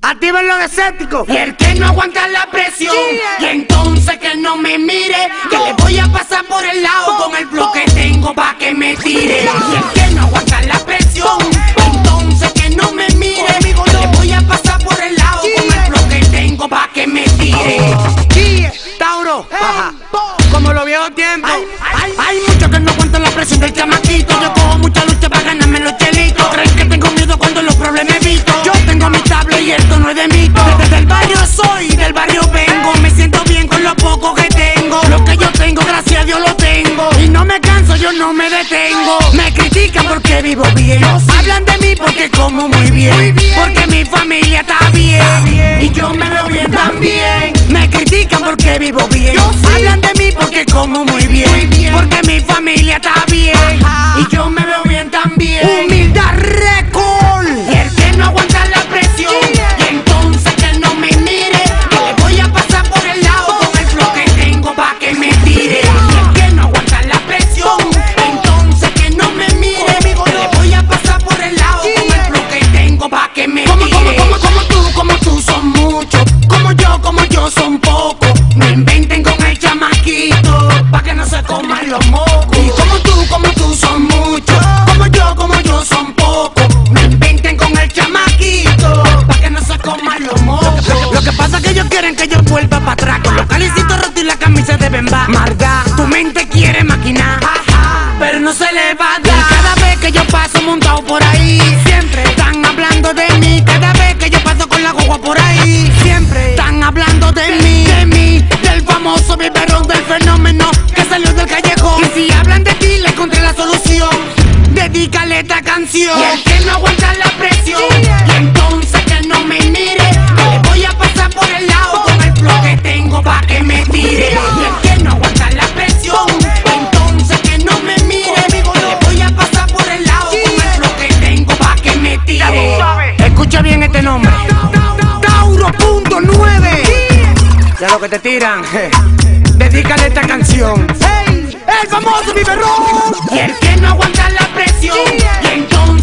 Activen los escépticos. Y el que no aguanta la presión, y entonces que no me mire, que le voy a pasar por el lado con el flow que tengo pa' que me tire. Y el que no aguanta la presión, entonces que no me mire, que le voy a pasar por el lado con el flow que tengo pa' que me tire. Tauro, como los viejos tiempos. Hay muchos que no aguantan la presión del chamaquito. Yo cojo mucha lucha para ganarme los chelitos. Creen que tengo miedo cuando los problemas evito. Yo tengo mi tabla y esto no es de mito. Desde el barrio soy, del barrio vengo. Me siento bien con lo poco que tengo. Lo que yo tengo, gracias a Dios lo tengo. Y no me canso, yo no me detengo. Me critican porque vivo bien. Hablan de mí porque como muy bien. Porque mi familia está bien. Y yo me veo bien también. Me critican porque vivo bien. Hablan de mí porque como muy bien. Porque mi familia está bien. Y yo me veo bien también. Humildad récord. Y el que no aguanta la presión, y entonces que no me mire, que le voy a pasar por el lado con el flow que tengo pa' que me tire. Y el que no aguanta la presión, entonces que no me mire, que le voy a pasar por el lado con el flow que tengo pa' que me tire. Como tú son muchos, como yo son pocos. No inventen con el chamaquito, pa' que no se coman los mocos. Y como tú son muchos, como yo son pocos. No inventen con el chamaquito, pa' que no se coman los mocos. Lo que pasa es que ellos quieren que yo vuelva para atrás. Con los calicitos rotos y la camisa de Bemba. Marga, Tu mente quiere maquinar, pero no se le va a dar. Y cada vez que yo paso montado por ahí, siempre están hablando de mí. Cada vez que yo paso con la guagua por ahí, siempre están hablando de mí, del famoso biberón, del fenómeno que salió del callejón. Y si hablan de ti, le encontré la solución. Dedícale esta canción. Y el que no aguanta la presión, y entonces que no me mire, que le voy a pasar por el lado con el flow que tengo pa' que me tire. Y el que no aguanta la presión, entonces que no me mire, que le voy a pasar por el lado con el flow que tengo pa' que me tire. escucha bien este nombre. Tauro.9. Ya lo que te tiran. Dedícale esta canción. ¡Hey! ¡El famoso biberón! Y el que no aguanta la presión, y entonces